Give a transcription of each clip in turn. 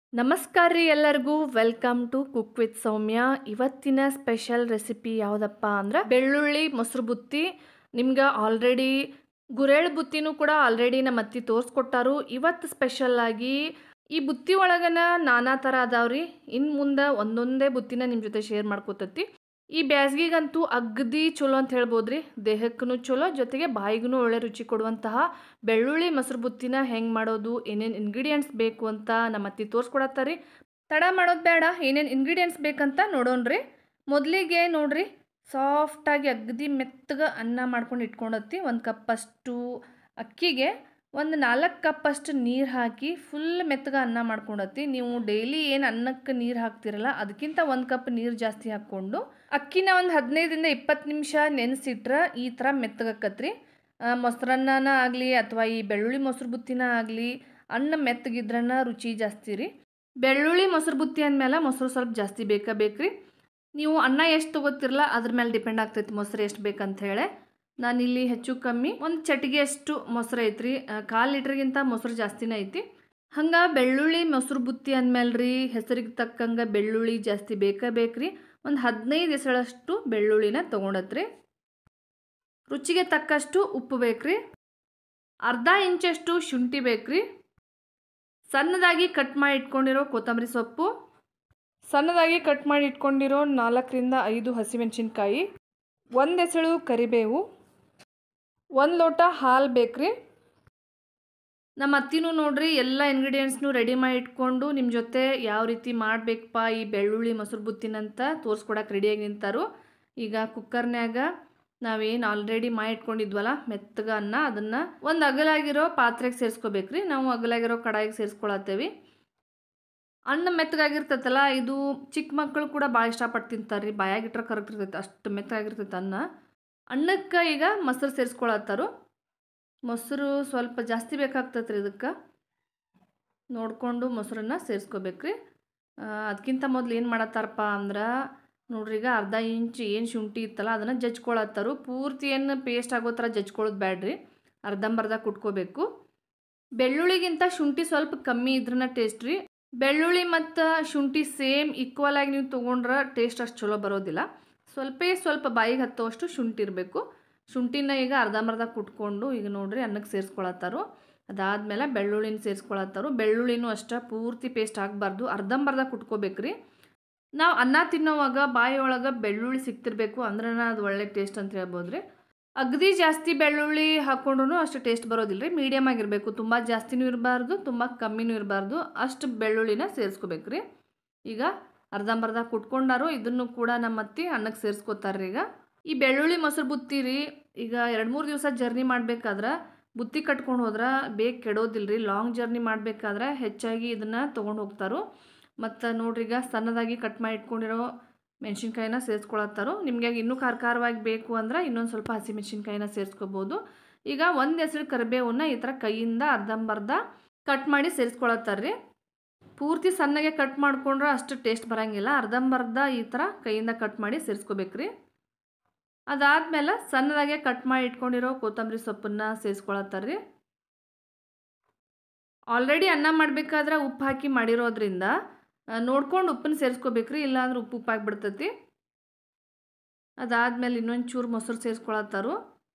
ನಮಸ್ಕಾರ ರೀ ಎಲ್ಲರಿಗೂ welcome to cook with Soumya. ಇವತ್ತಿನ ಸ್ಪೆಷಲ್ ರೆಸಿಪಿ ಯಾವುದಪ್ಪ ಅಂದ್ರೆ ಬೆಳ್ಳುಳ್ಳಿ ಮೊಸರು ಬುತ್ತಿ. ನಿಮ್ಗೆ ಆಲ್ರೆಡಿ ಗುರೆಳ್ ಬುತ್ತಿನೂ ಕೂಡ ಆಲ್ರೆಡಿ ನಮ್ಮ ಅತ್ತಿ ತೋರಿಸ್ಕೊಟ್ಟಾರು. ಇವತ್ತು ಸ್ಪೆಷಲ್ ಆಗಿ ಈ ಬುತ್ತಿ ಒಳಗನ ನಾನಾ ಥರ ಅದಾವ್ರಿ. ಇನ್ನು ಮುಂದೆ ಒಂದೊಂದೇ ಬುತ್ತಿನ ನಿಮ್ಮ ಜೊತೆ ಶೇರ್ ಮಾಡ್ಕೋತತಿ. ಈ ಬ್ಯಾಸ್ಗಿಗಂತೂ ಅಗ್ದಿ ಚಲೋ ಅಂತ ಹೇಳ್ಬೋದ್ರಿ. ದೇಹಕ್ಕೂ ಚಲೋ, ಜೊತೆಗೆ ಬಾಯಿಗೂ ಒಳ್ಳೆ ರುಚಿ ಕೊಡುವಂತಹ ಬೆಳ್ಳುಳ್ಳಿ ಮೊಸರು ಬುತ್ತಿನ ಹೆಂಗೆ ಮಾಡೋದು, ಏನೇನು ಇಂಗ್ರೀಡಿಯೆಂಟ್ಸ್ ಬೇಕು ಅಂತ ನಮ್ಮ ಅತ್ತಿ ತೋರಿಸ್ಕೊಡತ್ತಾರೆ. ತಡ ಮಾಡೋದು ಬೇಡ, ಏನೇನು ಇಂಗ್ರೀಡಿಯೆಂಟ್ಸ್ ಬೇಕಂತ ನೋಡೋಣ್ರಿ. ಮೊದಲಿಗೆ ನೋಡ್ರಿ, ಸಾಫ್ಟಾಗಿ ಅಗ್ದಿ ಮೆತ್ತಗೆ ಅನ್ನ ಮಾಡ್ಕೊಂಡು ಇಟ್ಕೊಂಡತ್ತಿ. ಒಂದು ಕಪ್ಪಷ್ಟು ಅಕ್ಕಿಗೆ ಒಂದು 4 ಕಪ್ಪಷ್ಟು ನೀರು ಹಾಕಿ ಫುಲ್ ಮೆತ್ತಗೆ ಅನ್ನ ಮಾಡ್ಕೊಂಡತ್ತಿ. ನೀವು ಡೈಲಿ ಏನು ಅನ್ನಕ್ಕೆ ನೀರು ಹಾಕ್ತಿರಲ್ಲ ಅದಕ್ಕಿಂತ 1 ಕಪ್ ನೀರು ಜಾಸ್ತಿ ಹಾಕ್ಕೊಂಡು ಅಕ್ಕಿನ ಒಂದು 15ರಿಂದ 20 ನಿಮಿಷ ನೆನೆಸಿಟ್ರೆ ಈ ಥರ ಮೆತ್ತಗಕ್ಕತ್ರಿ. ಮೊಸರನ್ನ ಆಗಲಿ ಅಥವಾ ಈ ಬೆಳ್ಳುಳ್ಳಿ ಮೊಸರು ಬುತ್ತಿನ ಆಗಲಿ, ಅನ್ನ ಮೆತ್ತಗಿದ್ರನ್ನ ರುಚಿ ಜಾಸ್ತಿ ರೀ. ಬೆಳ್ಳುಳ್ಳಿ ಮೊಸರು ಬುತ್ತಿ ಅಂದಮೇಲೆ ಮೊಸರು ಸ್ವಲ್ಪ ಜಾಸ್ತಿ ಬೇಕ್ರಿ. ನೀವು ಅನ್ನ ಎಷ್ಟು ತೊಗೋತಿರಲ್ಲ ಅದ್ರ ಮೇಲೆ ಡಿಪೆಂಡ್ ಆಗ್ತೈತಿ ಮೊಸರು ಎಷ್ಟು ಬೇಕಂತ ಹೇಳಿ. ನಾನಿಲ್ಲಿ ಹೆಚ್ಚು ಕಮ್ಮಿ ಒಂದು ಚಟಿಗೆ ಅಷ್ಟು ಮೊಸರು ಐತ್ರಿ. 1/4 ಲೀಟ್ರಿಗಿಂತ ಮೊಸರು ಜಾಸ್ತಿನೇ ಐತಿ. ಹಂಗೆ ಬೆಳ್ಳುಳ್ಳಿ ಮೊಸರು ಬುತ್ತಿ ಅಂದಮೇಲೆ ರೀ ಹೆಸರಿಗೆ ತಕ್ಕಂಗೆ ಬೆಳ್ಳುಳ್ಳಿ ಜಾಸ್ತಿ ಬೇಕ್ರಿ. ಒಂದು 15 ಎಸಳಷ್ಟು ಬೆಳ್ಳುಳ್ಳಿನ ತೊಗೊಂಡತ್ರಿ. ರುಚಿಗೆ ತಕ್ಕಷ್ಟು ಉಪ್ಪು ಬೇಕ್ರಿ. ಅರ್ಧ ಇಂಚಷ್ಟು ಶುಂಠಿ ಬೇಕ್ರಿ. ಸಣ್ಣದಾಗಿ ಕಟ್ ಮಾಡಿ ಇಟ್ಕೊಂಡಿರೋ ಕೊತ್ತಂಬರಿ ಸೊಪ್ಪು, ಸಣ್ಣದಾಗಿ ಕಟ್ ಮಾಡಿ ಇಟ್ಕೊಂಡಿರೋ 4ರಿಂದ 5 ಹಸಿಮೆಣಸಿನ್ಕಾಯಿ, 1 ಎಸಳು ಕರಿಬೇವು, 1 ಲೋಟ ಹಾಲು ಬೇಕ್ರಿ. ನಮ್ಮ ಅತ್ತಿನೂ ನೋಡ್ರಿ ಎಲ್ಲ ಇಂಗ್ರೀಡಿಯೆಂಟ್ಸ್ನು ರೆಡಿ ಮಾಡಿ ಇಟ್ಕೊಂಡು ನಿಮ್ಮ ಜೊತೆ ಯಾವ ರೀತಿ ಮಾಡಬೇಕಪ್ಪ ಈ ಬೆಳ್ಳುಳ್ಳಿ ಮೊಸರು ಬುತ್ತಿನಂತ ತೋರಿಸ್ಕೊಡಕ್ಕೆ ರೆಡಿಯಾಗಿ ನಿಂತಾರು. ಈಗ ಕುಕ್ಕರ್ನ್ಯಾಗ ನಾವೇನು ಆಲ್ರೆಡಿ ಮಾಡಿ ಇಟ್ಕೊಂಡಿದ್ವಲ್ಲ ಮೆತ್ತಗೆ ಅನ್ನ, ಅದನ್ನು ಒಂದು ಅಗಲಾಗಿರೋ ಪಾತ್ರೆಗೆ ಸೇರಿಸ್ಕೋಬೇಕ್ರಿ. ನಾವು ಅಗಲಾಗಿರೋ ಕಡಾಯಿಗೆ ಸೇರಿಸ್ಕೊಳತ್ತೇವೆ. ಅನ್ನ ಮೆತ್ತಗಾಗಿರ್ತೈತಲ್ಲ, ಇದು ಚಿಕ್ಕ ಮಕ್ಕಳು ಕೂಡ ಭಾಳ ಇಷ್ಟಪಟ್ಟು ತಿಂತಾರೆ ರೀ. ಬಾಯಾಗಿಟ್ರೆ ಕರಗ್ತಿರ್ತೈತೆ, ಅಷ್ಟು ಮೆತ್ತಗಾಗಿರ್ತೈತೆ ಅನ್ನ. ಅನ್ನಕ್ಕೆ ಈಗ ಮೊಸರು ಸೇರಿಸ್ಕೊಳತ್ತಾರು. ಮೊಸರು ಸ್ವಲ್ಪ ಜಾಸ್ತಿ ಬೇಕಾಗ್ತೈತೆ ರೀ. ಇದಕ್ಕೆ ನೋಡಿಕೊಂಡು ಮೊಸರನ್ನ ಸೇರಿಸ್ಕೋಬೇಕ್ರಿ. ಅದಕ್ಕಿಂತ ಮೊದಲು ಏನು ಮಾಡತ್ತಾರಪ್ಪ ಅಂದ್ರೆ ನೋಡ್ರಿ, ಈಗ ಅರ್ಧ ಇಂಚ್ ಏನು ಶುಂಠಿ ಇತ್ತಲ್ಲ ಅದನ್ನು ಜಜ್ಕೊಳತ್ತಾರು. ಪೂರ್ತಿ ಏನು ಪೇಸ್ಟ್ ಆಗೋ ಥರ ಜಜ್ಕೊಳ್ಳೋದು ಬ್ಯಾಡ್ರಿ, ಅರ್ಧಂಬರ್ಧ ಕುಟ್ಕೋಬೇಕು. ಬೆಳ್ಳುಳ್ಳಿಗಿಂತ ಶುಂಠಿ ಸ್ವಲ್ಪ ಕಮ್ಮಿ ಇದ್ರನ್ನ ಟೇಸ್ಟ್ ರೀ. ಬೆಳ್ಳುಳ್ಳಿ ಮತ್ತು ಶುಂಠಿ ಸೇಮ್ ಈಕ್ವಲ್ ಆಗಿ ನೀವು ತೊಗೊಂಡ್ರೆ ಟೇಸ್ಟ್ ಅಷ್ಟು ಚಲೋ ಬರೋದಿಲ್ಲ. ಸ್ವಲ್ಪ ಬಾಯಿಗೆ ಹತ್ತುವಷ್ಟು ಶುಂಠಿ ಇರಬೇಕು. ಶುಂಠಿನ ಈಗ ಅರ್ಧಂಬರ್ಧ ಕುಟ್ಕೊಂಡು ಈಗ ನೋಡ್ರಿ ಅನ್ನಕ್ಕೆ ಸೇರಿಸ್ಕೊಳತ್ತಾರು. ಅದಾದಮೇಲೆ ಬೆಳ್ಳುಳ್ಳಿನ ಸೇರಿಸ್ಕೊಳತ್ತಾರು. ಬೆಳ್ಳುಳ್ಳಿನೂ ಅಷ್ಟೇ ಪೂರ್ತಿ ಪೇಸ್ಟ್ ಆಗಬಾರ್ದು, ಅರ್ಧಂಬರ್ಧ ಕುಟ್ಕೋಬೇಕ್ರಿ. ನಾವು ಅನ್ನ ತಿನ್ನೋವಾಗ ಬಾಯಿ ಒಳಗೆ ಬೆಳ್ಳುಳ್ಳಿ ಸಿಕ್ತಿರ್ಬೇಕು, ಅಂದ್ರೆ ಅದು ಒಳ್ಳೆ ಟೇಸ್ಟ್ ಅಂತ ಹೇಳ್ಬೋದು ರೀ. ಅಗದಿ ಜಾಸ್ತಿ ಬೆಳ್ಳುಳ್ಳಿ ಹಾಕ್ಕೊಂಡ್ರೂ ಅಷ್ಟು ಟೇಸ್ಟ್ ಬರೋದಿಲ್ಲ ರೀ. ಮೀಡಿಯಮ್ ಆಗಿರಬೇಕು, ತುಂಬ ಜಾಸ್ತಿನೂ ಇರಬಾರ್ದು, ತುಂಬ ಕಮ್ಮಿನೂ ಇರಬಾರ್ದು, ಅಷ್ಟು ಬೆಳ್ಳುಳ್ಳಿನ ಸೇರಿಸ್ಕೋಬೇಕ್ರಿ. ಈಗ ಅರ್ಧಂಬರ್ಧ ಕುಟ್ಕೊಂಡಾರು. ಇದನ್ನು ಕೂಡ ನಮ್ಮ ಅತ್ತಿ ಅನ್ನಕ್ಕೆ ಸೇರಿಸ್ಕೋತಾರೆ ಈಗ. ಈ ಬೆಳ್ಳುಳ್ಳಿ ಮೊಸರು ಬುತ್ತಿ ರೀ, ಈಗ 2-3 ದಿವಸ ಜರ್ನಿ ಮಾಡಬೇಕಾದ್ರೆ ಬುತ್ತಿ ಕಟ್ಕೊಂಡು ಹೋದ್ರೆ ಬೇಗ ಕೆಡೋದಿಲ್ಲ ರೀ. ಲಾಂಗ್ ಜರ್ನಿ ಮಾಡಬೇಕಾದ್ರೆ ಹೆಚ್ಚಾಗಿ ಇದನ್ನು ತೊಗೊಂಡು ಹೋಗ್ತಾರೋ. ಮತ್ತು ನೋಡ್ರಿ, ಈಗ ಸಣ್ಣದಾಗಿ ಕಟ್ ಮಾಡಿ ಇಟ್ಕೊಂಡಿರೋ ಮೆಣಸಿನ್ಕಾಯಿನ ಸೇರಿಸ್ಕೊಳತ್ತಾರು. ನಿಮಗೆ ಇನ್ನೂ ಖಾರವಾಗಿ ಬೇಕು ಅಂದ್ರೆ ಇನ್ನೊಂದು ಸ್ವಲ್ಪ ಹಸಿಮೆಣಸಿನ್ಕಾಯಿನ ಸೇರಿಸ್ಕೋಬೋದು. ಈಗ 1 ಎಸಳು ಕರಿಬೇವನ್ನ ಈ ಥರ ಕೈಯಿಂದ ಅರ್ಧಂಬರ್ಧ ಕಟ್ ಮಾಡಿ ಸೇರಿಸ್ಕೊಳತ್ತಾರೆ ರೀ. ಪೂರ್ತಿ ಸಣ್ಣಗೆ ಕಟ್ ಮಾಡ್ಕೊಂಡ್ರೆ ಅಷ್ಟು ಟೇಸ್ಟ್ ಬರೋಂಗಿಲ್ಲ. ಅರ್ಧಂಬರ್ಧ ಈ ಥರ ಕೈಯಿಂದ ಕಟ್ ಮಾಡಿ ಸೇರಿಸ್ಕೋಬೇಕ್ರಿ. ಅದಾದಮೇಲೆ ಸಣ್ಣದಾಗೆ ಕಟ್ ಮಾಡಿ ಇಟ್ಕೊಂಡಿರೋ ಕೊತ್ತಂಬರಿ ಸೊಪ್ಪನ್ನು ಸೇರಿಸ್ಕೊಳತ್ತಾರೆ ರೀ. ಆಲ್ರೆಡಿ ಅನ್ನ ಮಾಡಬೇಕಾದ್ರೆ ಉಪ್ಪು ಹಾಕಿ ಮಾಡಿರೋದ್ರಿಂದ ನೋಡ್ಕೊಂಡು ಉಪ್ಪನ್ನು ಸೇರಿಸ್ಕೋಬೇಕ್ರಿ, ಇಲ್ಲಾಂದ್ರೆ ಉಪ್ಪು ಆಗಿಬಿಡ್ತೈತಿ. ಅದಾದಮೇಲೆ ಇನ್ನೊಂದು ಚೂರು ಮೊಸರು ಸೇರಿಸ್ಕೊಳತ್ತಾರು.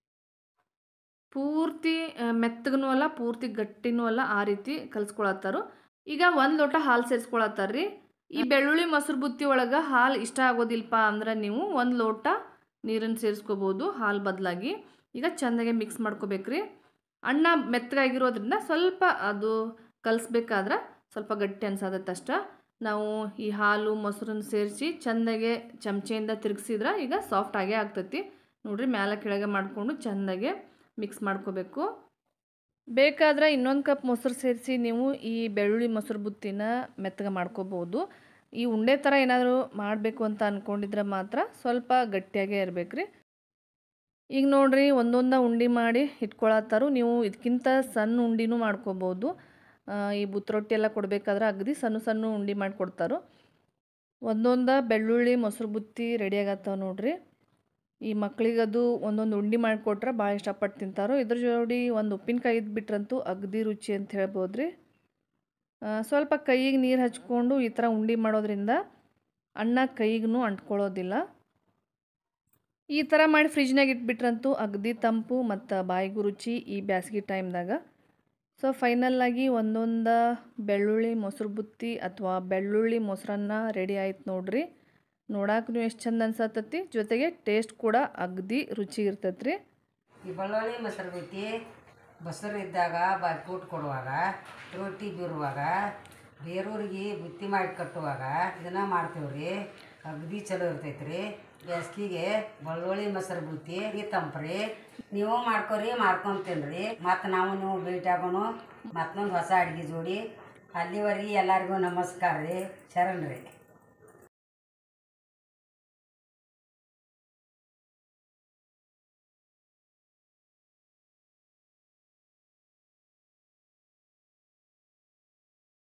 ಪೂರ್ತಿ ಮೆತ್ತಗೂ ಅಲ್ಲ, ಪೂರ್ತಿ ಗಟ್ಟಿನೂ ಅಲ್ಲ, ಆ ರೀತಿ ಕಲಿಸ್ಕೊಳತ್ತಾರು. ಈಗ 1 ಲೋಟ ಹಾಲು ಸೇರಿಸ್ಕೊಳತ್ತಾರೆ ರೀ. ಈ ಬೆಳ್ಳುಳ್ಳಿ ಮೊಸರು ಬುತ್ತಿ ಒಳಗೆ ಹಾಲು ಇಷ್ಟ ಆಗೋದಿಲ್ಲಪ್ಪ ಅಂದ್ರೆ ನೀವು 1 ಲೋಟ ನೀರನ್ನು ಸೇರಿಸ್ಕೋಬೋದು ಹಾಲು ಬದಲಾಗಿ. ಈಗ ಚೆಂದಾಗೆ ಮಿಕ್ಸ್ ಮಾಡ್ಕೋಬೇಕ್ರಿ. ಅನ್ನ ಮೆತ್ತಗಾಗಿರೋದ್ರಿಂದ ಸ್ವಲ್ಪ ಅದು ಕಲಿಸ್ಬೇಕಾದ್ರೆ ಸ್ವಲ್ಪ ಗಟ್ಟಿ ಅನ್ಸತ್ತೆ ಅಷ್ಟೆ. ನಾವು ಈ ಹಾಲು ಮೊಸರನ್ನು ಸೇರಿಸಿ ಚೆಂದಾಗೆ ಚಮಚೆಯಿಂದ ತಿರುಗಿಸಿದ್ರೆ ಈಗ ಸಾಫ್ಟ್ ಆಗೇ ಆಗ್ತೈತಿ. ನೋಡಿರಿ, ಮೇಲೆ ಕೆಳಗೆ ಮಾಡಿಕೊಂಡು ಚೆಂದಾಗೆ ಮಿಕ್ಸ್ ಮಾಡ್ಕೋಬೇಕು. ಬೇಕಾದ್ರೆ ಇನ್ನೊಂದು ಕಪ್ ಮೊಸರು ಸೇರಿಸಿ ನೀವು ಈ ಬೆಳ್ಳುಳ್ಳಿ ಮೊಸರು ಬುತ್ತಿನ ಮೆತ್ತಗೆ ಮಾಡ್ಕೋಬೋದು. ಈ ಉಂಡೆ ಥರ ಏನಾದರೂ ಮಾಡಬೇಕು ಅಂತ ಅಂದ್ಕೊಂಡಿದ್ರೆ ಮಾತ್ರ ಸ್ವಲ್ಪ ಗಟ್ಟಿಯಾಗೇ ಇರಬೇಕ್ರಿ. ಈಗ ನೋಡ್ರಿ, ಒಂದೊಂದು ಉಂಡೆ ಮಾಡಿ ಇಟ್ಕೊಳತ್ತಾರು. ನೀವು ಇದಕ್ಕಿಂತ ಸಣ್ಣ ಉಂಡೆನೂ ಮಾಡ್ಕೋಬೋದು. ಈ ಬುತ್ತರೊಟ್ಟಿ ಎಲ್ಲ ಕೊಡಬೇಕಾದ್ರೆ ಅಗದಿ ಸಣ್ಣ ಉಂಡೆ ಮಾಡಿಕೊಡ್ತಾರೋ. ಒಂದೊಂದು ಬೆಳ್ಳುಳ್ಳಿ ಮೊಸರು ಬುತ್ತಿ ರೆಡಿ ಆಗತ್ತವ ನೋಡ್ರಿ. ಈ ಮಕ್ಕಳಿಗದು ಒಂದೊಂದು ಉಂಡೆ ಮಾಡಿಕೊಟ್ರೆ ಭಾಳ ಇಷ್ಟಪಟ್ಟು ತಿಂತಾರೋ. ಇದ್ರ ಜೋಡಿ ಒಂದು ಉಪ್ಪಿನಕಾಯಿ ಇದ್ಬಿಟ್ರಂತೂ ಅಗದಿ ರುಚಿ ಅಂತ ಹೇಳ್ಬೋದು ರೀ. ಸ್ವಲ್ಪ ಕೈಗೆ ನೀರು ಹಚ್ಕೊಂಡು ಈ ಥರ ಉಂಡೆ ಮಾಡೋದ್ರಿಂದ ಅನ್ನ ಕೈಗೂ ಅಂಟ್ಕೊಳ್ಳೋದಿಲ್ಲ. ಈ ಥರ ಮಾಡಿ ಫ್ರಿಜ್ನಾಗ ಇಟ್ಬಿಟ್ರಂತೂ ಅಗದಿ ತಂಪು ಮತ್ತು ಬಾಯಿಗೂ ರುಚಿ ಈ ಬ್ಯಾಸ್ಗೆ ಟೈಮ್ದಾಗ. ಸೊ ಫೈನಲ್ಲಾಗಿ ಒಂದೊಂದು ಬೆಳ್ಳುಳ್ಳಿ ಮೊಸರು ಬುತ್ತಿ ಅಥವಾ ಬೆಳ್ಳುಳ್ಳಿ ಮೊಸರನ್ನ ರೆಡಿ ಆಯ್ತು ನೋಡ್ರಿ. ನೋಡಕ್ಕೂ ಎಷ್ಟು ಚಂದ ಅನ್ಸತ್ತತಿ, ಜೊತೆಗೆ ಟೇಸ್ಟ್ ಕೂಡ ಅಗದಿ ರುಚಿ ಇರ್ತೈತ್ರಿ. ಈ ಬೆಳ್ಳುಳ್ಳಿ ಮೊಸರು ಬುತ್ತಿ ಬಸರು ಇದ್ದಾಗ ಕೂಟ್ ಕೊಡುವಾಗ, ರೊಟ್ಟಿ ಬೀರುವಾಗ, ಬೇರೂರಿಗೆ ಬುತ್ತಿ ಮಾಡಿ ಕಟ್ಟುವಾಗ ಇದನ್ನು ಮಾಡ್ತೀವ್ರಿ. ಅಗದಿ ಚಲೋ ಇರ್ತೈತ್ರಿ. ಬೇಸ್ಗಿಗೆ ಬೆಳ್ಳುಳ್ಳಿ ಮೊಸರು ಬುತ್ತಿ ಈ ತಂಪ್ರಿ. ನೀವು ಮಾಡ್ಕೊರಿ, ಮಾಡ್ಕೊಂತೀನ್ರಿ. ಮತ್ತು ನೀವು ಭೇಟಿ ಆಗೋಣ ಮತ್ತೊಂದು ಹೊಸ ಅಡುಗೆ ಜೋಡಿ. ಅಲ್ಲಿವರೆಗೆ ಎಲ್ಲರಿಗೂ ನಮಸ್ಕಾರ ರೀ, ಶರಣ್ರಿ.